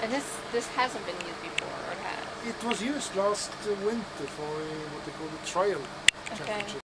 And this hasn't been used before, or it has? It was used last winter for what they call the trial Okay. championship.